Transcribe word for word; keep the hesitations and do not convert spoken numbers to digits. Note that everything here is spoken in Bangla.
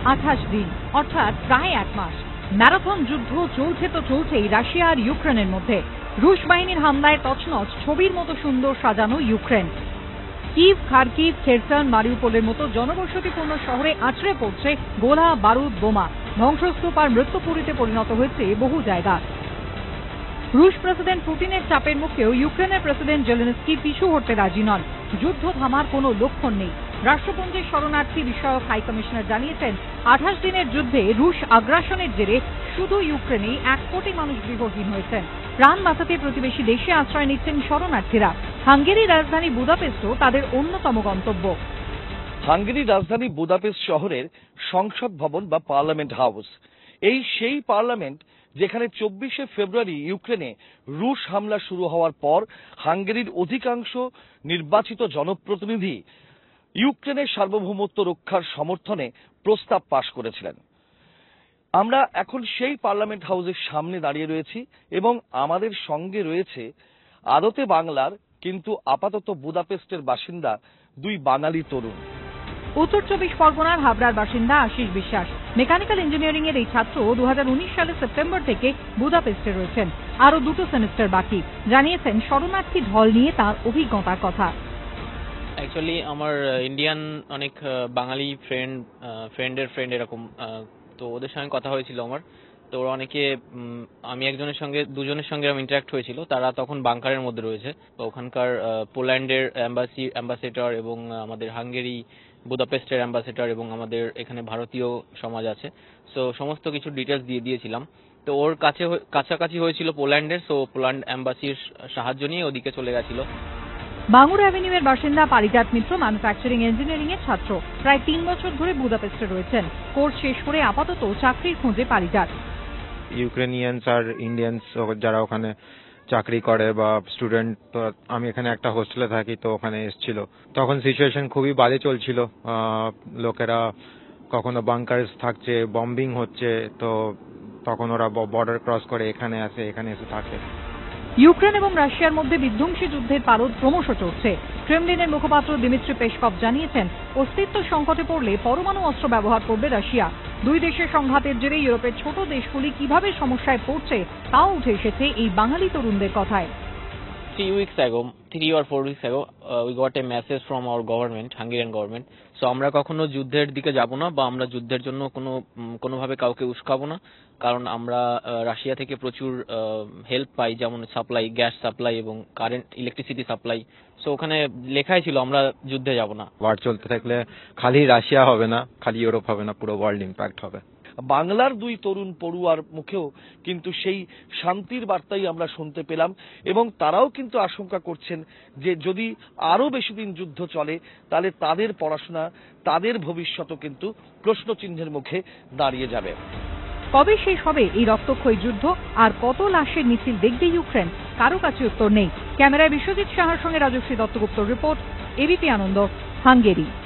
আঠাশ দিন, অর্থাৎ প্রায় এক মাস। ম্যারাথন যুদ্ধ চলছে তো চলছেই রাশিয়া আর ইউক্রেনের মধ্যে। রুশ বাহিনীর হামলায় তছনছ ছবির মতো সুন্দর সাজানো ইউক্রেন। কিভ, খার্কিভ, খেরসন, মারিউপোলের মতো জনবসতিপূর্ণ শহরে আছড়ে পড়ছে গোলা, বারুদ, বোমা। ধ্বংসস্তূপ আর মৃত্যুপুরীতে পরিণত হয়েছে বহু জায়গা। রুশ প্রেসিডেন্ট পুতিনের চাপের মুখেও ইউক্রেনের প্রেসিডেন্ট জেলেনস্কি পিছু হটতে রাজি নন। যুদ্ধ থামার কোনো লক্ষণ নেই। রাষ্ট্রপুঞ্জের শরণার্থী বিষয়ক হাই কমিশনার জানিয়েছেন, আঠাশ দিনের যুদ্ধে রুশ আগ্রাসনের জেরে শুধু ইউক্রেনেই এক কোটি মানুষ গৃহহীন হয়েছেন। প্রাণ বাঁচাতে প্রতিবেশী দেশে আশ্রয় নিচ্ছেন শরণার্থীরা। হাঙ্গেরির রাজধানী বুদাপেস্টও তাদের অন্যতম গন্তব্য। হাঙ্গেরির রাজধানী বুদাপেস্ট শহরের সংসদ ভবন বা পার্লামেন্ট হাউস, এই সেই পার্লামেন্ট যেখানে চব্বিশে ফেব্রুয়ারি ইউক্রেনে রুশ হামলা শুরু হওয়ার পর হাঙ্গেরির অধিকাংশ নির্বাচিত জনপ্রতিনিধি ইউক্রেনের সার্বভৌমত্ব রক্ষার সমর্থনে প্রস্তাব পাশ করেছিলেন। আমরা এখন সেই পার্লামেন্ট হাউসের সামনে দাঁড়িয়ে রয়েছি এবং আমাদের সঙ্গে রয়েছে আদতে বাংলার কিন্তু আপাতত বুদাপেস্টের বাসিন্দা দুই বাঙালি তরুণ। উত্তর চব্বিশ পরগনার হাবড়ার বাসিন্দা আশিস বিশ্বাস মেকানিক্যাল ইঞ্জিনিয়ারিং এর এই ছাত্র দু হাজার উনিশ সালের সেপ্টেম্বর থেকে বুদাপেস্টে রয়েছেন। আরো দুটো সেমিস্টার বাকি। জানিয়েছেন শরণার্থী ঢল নিয়ে তার অভিজ্ঞতার কথা। অ্যাকচুয়ালি আমার ইন্ডিয়ান অনেক বাঙালি ফ্রেন্ড ফ্রেন্ডের ফ্রেন্ড এরকম, তো ওদের সঙ্গে কথা হয়েছিল আমার। তো ওরা অনেকে, আমি একজনের সঙ্গে দুজনের সঙ্গে ইন্টারাক্ট হয়েছিল, তারা তখন বাংকারের মধ্যে রয়েছে। তো ওখানকার পোল্যান্ডের অ্যাম্বাসি অ্যাম্বাসেডর এবং আমাদের হাঙ্গেরি বুদাপেস্টের অ্যাম্বাসেডর এবং আমাদের এখানে ভারতীয় সমাজ আছে, সো সমস্ত কিছু ডিটেলস দিয়ে দিয়েছিলাম। তো ওর কাছে কাছাকাছি হয়েছিল পোল্যান্ডের, সো পোল্যান্ড অ্যাম্বাসির সাহায্য নিয়ে ওদিকে চলে গেছিল। বাঙুর অ্যাভিনিউয়ের বাসিন্দা পারিজাত মিত্র ম্যানুফ্যাকচারিং ইঞ্জিনিয়ারিং এর ছাত্র। প্রায় তিন বছর ধরে বুদাপেস্টে রয়েছেন। কোর্স শেষ করে আপাতত চাকরির খোঁজে পারিজাত। ইউক্রেনিয়ানস আর ইন্ডিয়ানস যারা ওখানে চাকরি করে বা স্টুডেন্ট, আমি এখানে একটা হোস্টেলে থাকি, তো ওখানে এসেছিল। তখন সিচুয়েশন খুবই বাজে চলছিল। লোকেরা কখনো বাংকারে থাকছে, বম্বিং হচ্ছে, তো তখন ওরা বর্ডার ক্রস করে এখানে আসে, এখানে এসে থাকে। ইউক্রেন এবং রাশিয়ার মধ্যে বিধ্বংসী যুদ্ধের পারদ ক্রমশ চড়ছে। ক্রেমলিনের মুখপাত্র দিমিত্রি পেসকভ জানিয়েছেন, অস্তিত্ব সংকটে পড়লে পরমাণু অস্ত্র ব্যবহার করবে রাশিয়া। দুই দেশের সংঘাতের জেরে ইউরোপের ছোট দেশগুলি কিভাবে সমস্যায় পড়ছে তাও উঠে এসেছে এই বাঙালি তরুণদের কথায়। Three weeks ago, three or four weeks ago, uh, we got a message from our government, Hungarian government. So আমরা কখনো যুদ্ধের দিকে যাব না বা আমরা যুদ্ধের জন্য কোনো কোনোভাবে কাউকে উস্কাবো না, কারণ আমরা রাশিয়া থেকে প্রচুর হেল্প পাই, যেমন সাপ্লাই, গ্যাস সাপ্লাই এবং কারেন্ট ইলেকট্রিসিটি সাপ্লাই। সো ওখানে লেখাই ছিল আমরা যুদ্ধে যাব না। ওয়ার চলতে থাকলে খালি রাশিয়া হবে না, খালি ইউরোপ হবে না, পুরো ওয়ার্ল্ড ইম্প্যাক্ট হবে। বাংলার দুই তরুণ পড়ুয়ার মুখেও কিন্তু সেই শান্তির বার্তাই আমরা শুনতে পেলাম এবং তারাও কিন্তু আশঙ্কা করছেন যে যদি আরো বেশি দিন যুদ্ধ চলে তাহলে তাদের পড়াশোনা, তাদের ভবিষ্যৎও কিন্তু প্রশ্নচিহ্নের মুখে দাঁড়িয়ে যাবে। কবে শেষ হবে এই রক্তক্ষয়ী যুদ্ধ আর কত লাশের মিছিল দেখবে ইউক্রেন, কারো কাছে উত্তর নেই। ক্যামেরায় বিশ্বজিৎ সাহার সঙ্গে রাজশ্রী দত্তগুপ্তর রিপোর্ট, এবিপি আনন্দ, হাঙ্গেরি।